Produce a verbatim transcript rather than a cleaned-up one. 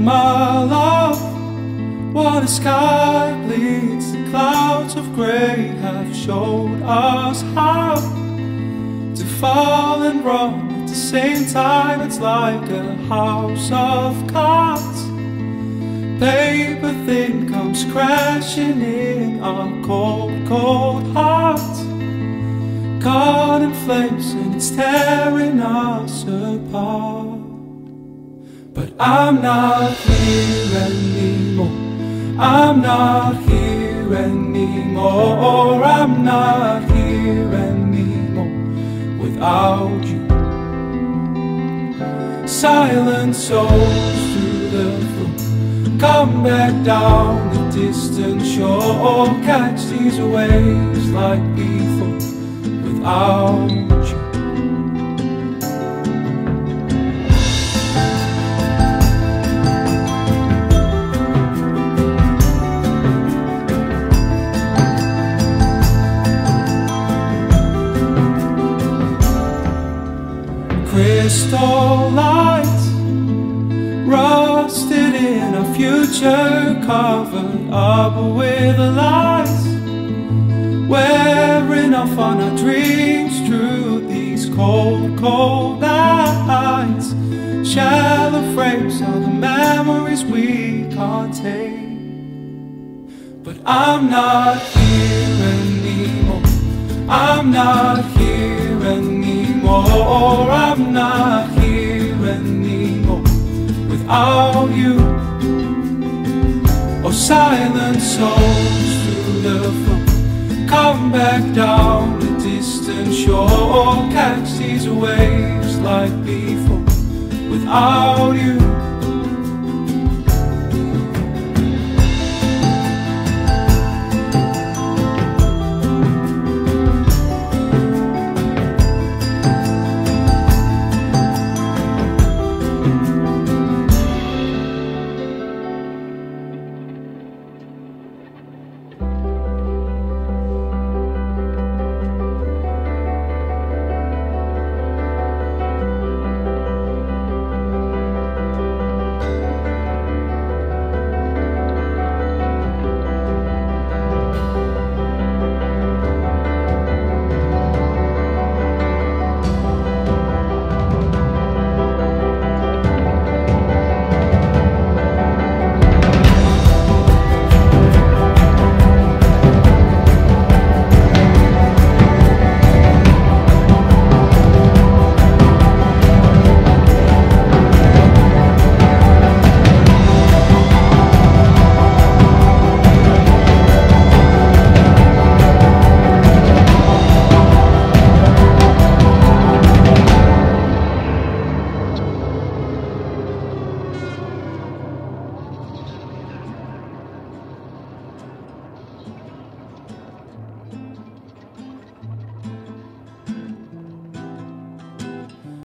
my love, what a sky bleeds. The clouds of grey have showed us how to fall and run at the same time. It's like a house of cards. Paper thin comes crashing in our cold, cold hearts. Caught in flames and it's tearing us apart. But I'm not here anymore. I'm not here anymore. I'm not here anymore without you. Silent souls through the floor, come back down the distant shore. Catch these waves like before without you. Crystal lights rusted in our future, covered up with lies, wearing off on our dreams through these cold, cold nights. Shallow frames are the memories we can't take. But I'm not here anymore. I'm not here anymore. I'm not here anymore without you. Oh, silent souls through the phone, come back down the distant shore. Catch these waves like before without you.